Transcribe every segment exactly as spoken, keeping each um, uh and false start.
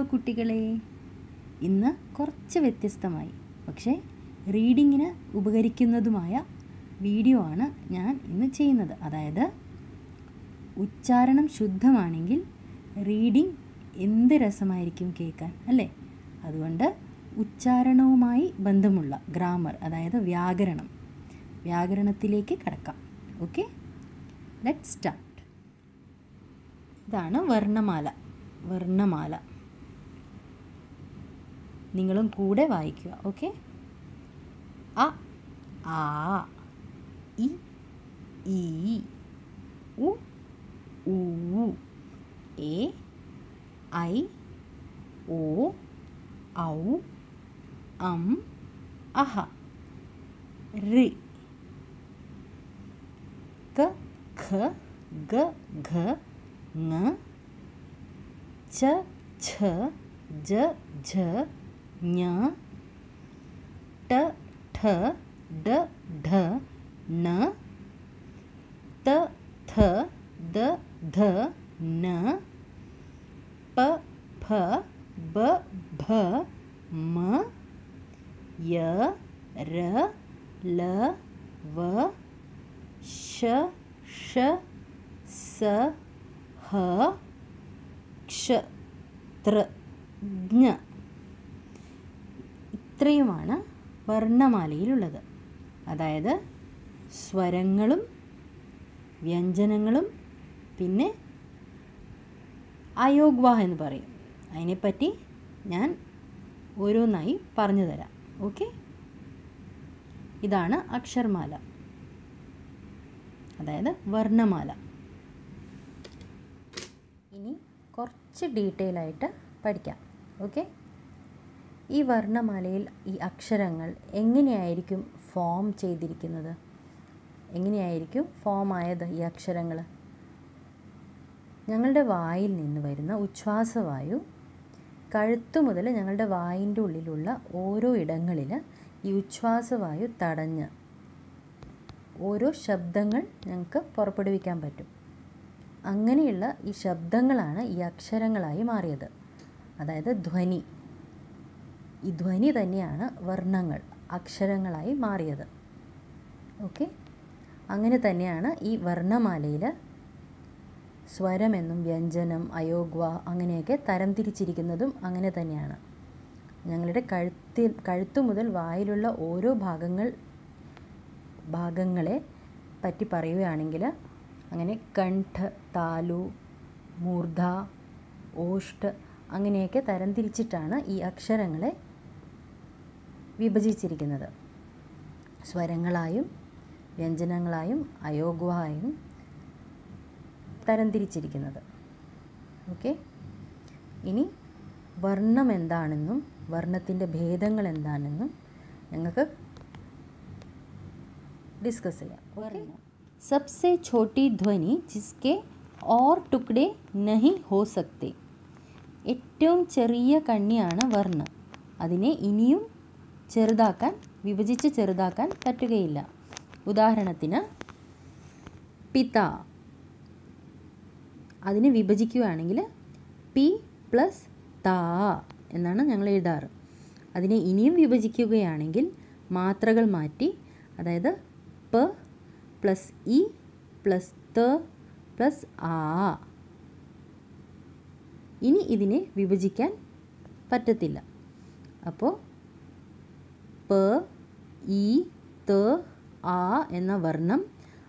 കുട്ടികളെ, ഇന്ന് കുറച്ച് വ്യത്യസ്തമായി പക്ഷേ റീഡിങ്ങിന് ഉപകരിക്കുന്നതുമായ വീഡിയോ ആണ് ഞാൻ ഇന്ന് ചെയ്യുന്നത്. അതായത് ഉച്ചാരണം ശുദ്ധമാണെങ്കിൽ റീഡിംഗ് എന്ത് രസമായിരിക്കും കേൾക്കാൻ, അല്ലേ? അതുകൊണ്ട് ഉച്ചാരണവുമായി ബന്ധമുള്ള ഗ്രാമർ, അതായത് വ്യാകരണം വ്യാകരണത്തിലേക്ക് കടക്കാം. Okay, let's start. ഇതാണ് വർണ്ണമാല. വർണ്ണമാല നിങ്ങളും കൂടെ വായിക്കുക. ഓക്കെ. അ, ആ, ഇ, ഈ, ഉ, ഊ, എ, ഐ, ഓ, ഔ, അം, അഹ, ഋ, ക, ഖ, ഗ, ഘ, ങ, ച, ഛ, ജ, ഝ, ഞ, ട, ഠ, ഡ, ഢ, ണ, ത, ഥ, ദ, ധ, ന, പ, ഫ, ബ, ഭ, മ, യ, ര, ല, വ, ശ, ഷ, സ, ഹ, ക്ഷ, ത്ര, ജ്ഞ. ഇത്രയുമാണ് വർണ്ണമാലയിലുള്ളത്. അതായത് സ്വരങ്ങളും വ്യഞ്ജനങ്ങളും പിന്നെ അയോഗ്വാഹ എന്ന് പറയും. അതിനെപ്പറ്റി ഞാൻ ഓരോന്നായി പറഞ്ഞു തരാം. ഓക്കെ, ഇതാണ് അക്ഷരമാല, അതായത് വർണ്ണമാല. ഇനി കുറച്ച് ഡീറ്റെയിൽ ആയിട്ട് പഠിക്കാം. ഓക്കെ, ഈ വർണ്ണമാലയിൽ ഈ അക്ഷരങ്ങൾ എങ്ങനെയായിരിക്കും ഫോം ചെയ്തിരിക്കുന്നത്, എങ്ങനെയായിരിക്കും ഫോം ആയത് ഈ അക്ഷരങ്ങൾ? ഞങ്ങളുടെ വായിൽ നിന്ന് വരുന്ന ഉച്ഛ്വാസവായു കഴുത്തു മുതൽ ഞങ്ങളുടെ വായിൻ്റെ ഉള്ളിലുള്ള ഓരോ ഇടങ്ങളിൽ ഈ ഉച്ഛ്വാസവായു തടഞ്ഞ് ഓരോ ശബ്ദങ്ങൾ ഞങ്ങൾക്ക് പുറപ്പെടുവിക്കാൻ പറ്റും. അങ്ങനെയുള്ള ഈ ശബ്ദങ്ങളാണ് ഈ അക്ഷരങ്ങളായി മാറിയത്. അതായത് ധ്വനി. ഈ ധ്വനി തന്നെയാണ് വർണ്ണങ്ങൾ, അക്ഷരങ്ങളായി മാറിയത്. ഓക്കെ, അങ്ങനെ തന്നെയാണ് ഈ വർണ്ണമാലയിൽ സ്വരമെന്നും വ്യഞ്ജനം, അയോഗ്വ അങ്ങനെയൊക്കെ തരംതിരിച്ചിരിക്കുന്നതും അങ്ങനെ തന്നെയാണ്. ഞങ്ങളുടെ കഴുത്തിൽ കഴുത്തു മുതൽ വായിലുള്ള ഓരോ ഭാഗങ്ങൾ ഭാഗങ്ങളെ പറ്റി പറയുകയാണെങ്കിൽ അങ്ങനെ കണ്ഠ, താലു, മൂർധ, ഓഷ്ഠ അങ്ങനെയൊക്കെ തരംതിരിച്ചിട്ടാണ് ഈ അക്ഷരങ്ങളെ വിഭജിച്ചിരിക്കുന്നത്. സ്വരങ്ങളായും വ്യഞ്ജനങ്ങളായും അയോഗ്വായും തരംതിരിച്ചിരിക്കുന്നത്. ഓക്കെ, ഇനി വർണ്ണം എന്താണെന്നും വർണ്ണത്തിൻ്റെ ഭേദങ്ങൾ എന്താണെന്നും ഞങ്ങൾക്ക് ഡിസ്കസ് ചെയ്യാം. ഓക്കെ, सबसे छोटी ध्वनि जिसके और टुकड़े नहीं हो सकते. ഏറ്റവും ചെറിയ കണ്ണിയാണ് വർണ്ണ. അതിനെ ഇനിയും ചെറുതാക്കാൻ, വിഭജിച്ച് ചെറുതാക്കാൻ പറ്റുകയില്ല. ഉദാഹരണത്തിന് പിത, അതിനെ വിഭജിക്കുകയാണെങ്കിൽ പി പ്ലസ് താ എന്നാണ് ഞങ്ങൾ എഴുതാറ്. അതിനെ ഇനിയും വിഭജിക്കുകയാണെങ്കിൽ മാത്രകൾ മാറ്റി, അതായത് പ പ്ലസ് ഇ പ്ലസ് ത പ്ലസ് ആ. ഇനി ഇതിനെ വിഭജിക്കാൻ പറ്റത്തില്ല. അപ്പോൾ പ, ഇ, ത, ആ എന്ന വർണ്ണം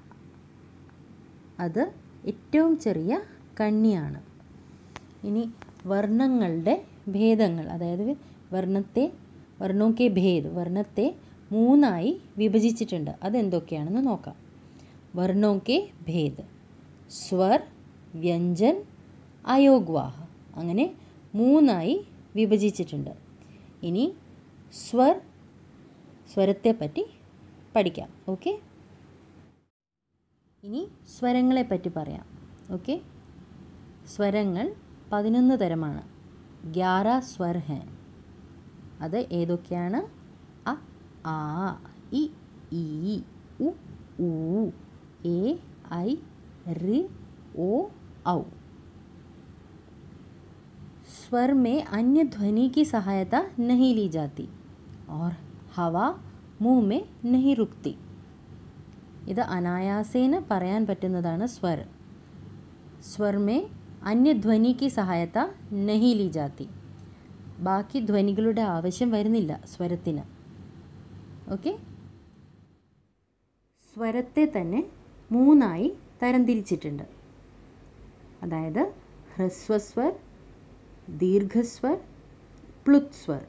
അത് ഏറ്റവും ചെറിയ കണ്ണിയാണ്. ഇനി വർണ്ണങ്ങളുടെ ഭേദങ്ങൾ, അതായത് വർണ്ണത്തെ വർണ്ണോക്കെ ഭേദ് വർണ്ണത്തെ മൂന്നായി വിഭജിച്ചിട്ടുണ്ട്. അതെന്തൊക്കെയാണെന്ന് നോക്കാം. വർണ്ണോക്കെ ഭേദ്, സ്വർ, വ്യഞ്ജൻ, അയോഗ്വാഹ അങ്ങനെ മൂന്നായി വിഭജിച്ചിട്ടുണ്ട്. ഇനി സ്വർ സ്വരത്തെ പറ്റി പഠിക്കാം. ഓക്കെ, ഇനി സ്വരങ്ങളെ പറ്റി പറയാം. ഓക്കെ, സ്വരങ്ങൾ പതിനൊന്ന് തരമാണ്. ഗ്യാര സ്വർ ഹെ. അത് ഏതൊക്കെയാണ്? അ, ആ, ഇ, ഈ, ഉ, ഊ, എ, ഐ, ഋ, ഓ, ഔ. स्वर में अन्य ध्वनि की सहायता नहीं ली जाती और हवा मुंह में नहीं रुकती. ഇത് അനായാസേന പറയാൻ പറ്റുന്നതാണ് സ്വർ. സ്വർ में अन्य ध्वनि की सहायता नहीं ली जाती. ബാക്കി ധ്വനികളുടെ ആവശ്യം വരുന്നില്ല സ്വരത്തിന്. ഓക്കെ. സ്വരത്തെ തന്നെ മൂന്നായി തരംതിരിച്ചിട്ടുണ്ട്. അതായത് ഹ്രസ്വസ്വർ, दीर्घस्वर, प्लुत्स्वर.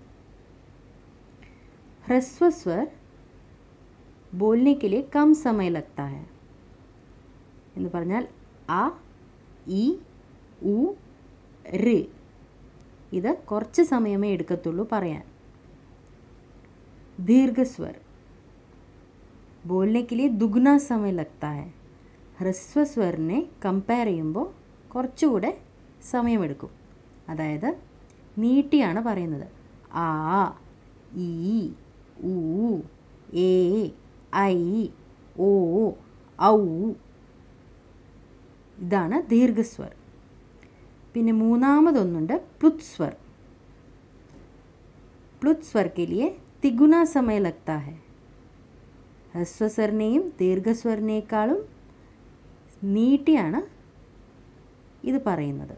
ह्रस्वस्वर बोलने के लिए कम समय लगता है. എന്ന് പറഞ്ഞാൽ അ, ഇ, ഉ, ഋ ഇത് കുറച്ച് സമയമേ എടുക്കത്തുള്ളൂ പറയാൻ. दीर्घस्वर बोलने के लिए दुगना समय लगता है. ഹ്രസ്വസ്വറിനെ കമ്പയർ ചെയ്യുമ്പോൾ കുറച്ചുകൂടെ സമയമെടുക്കും. അതായത് നീട്ടിയാണ് പറയുന്നത്. ആ, ഈ, ഊ, ഏ, ഐ, ഓ, ഔ ഇതാണ് ദീർഘസ്വർ. പിന്നെ മൂന്നാമതൊന്നുണ്ട് പ്ലുത്സ്വർ. പ്ലുത്സ്വർ के लिए तिगुना समय लगता है. ഹ്രസ്വസ്വറിനെയും ദീർഘസ്വറിനേക്കാളും നീട്ടിയാണ് ഇത് പറയുന്നത്.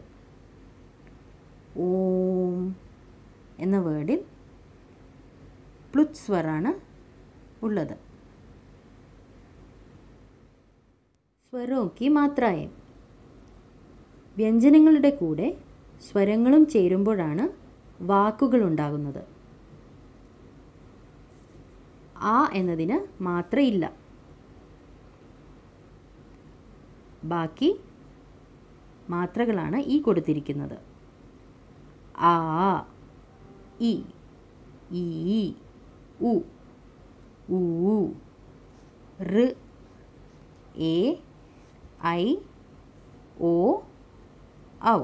ഓം എന്ന വേർഡിൽ പ്ലുത്സ്വറാണ് ഉള്ളത്. സ്വരോं की മാത്രായേ. വ്യഞ്ജനങ്ങളുടെ കൂടെ സ്വരങ്ങളും ചേരുമ്പോഴാണ് വാക്കുകൾ ഉണ്ടാകുന്നത്. ആ എന്നതിന് മാത്രയില്ല. ബാക്കി മാത്രകളാണ് ഈ കൊടുത്തിരിക്കുന്നത്. ആ, ഇ, ഈ, ഉ, ഊ, ഋ, എ, ഐ, ഓ, ഔ.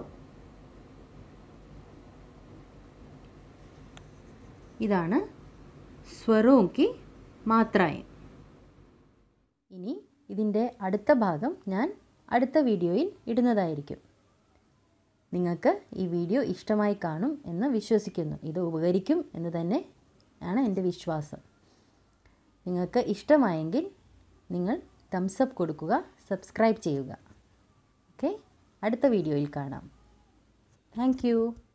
ഇതാണ് സ്വരോं की മാത്രായേ. ഇനി ഇതിൻ്റെ അടുത്ത ഭാഗം ഞാൻ അടുത്ത വീഡിയോയിൽ ഇടുന്നതായിരിക്കും. നിങ്ങൾക്ക് ഈ വീഡിയോ ഇഷ്ടമായി കാണും എന്ന് വിശ്വസിക്കുന്നു. ഇത് ഉപകരിക്കും എന്ന് തന്നെ ആണ് എൻ്റെ വിശ്വാസം. നിങ്ങൾക്ക് ഇഷ്ടമായെങ്കിൽ നിങ്ങൾ തംസ് അപ്പ് കൊടുക്കുക, സബ്സ്ക്രൈബ് ചെയ്യുക. ഓക്കെ, അടുത്ത വീഡിയോയിൽ കാണാം. Thank U.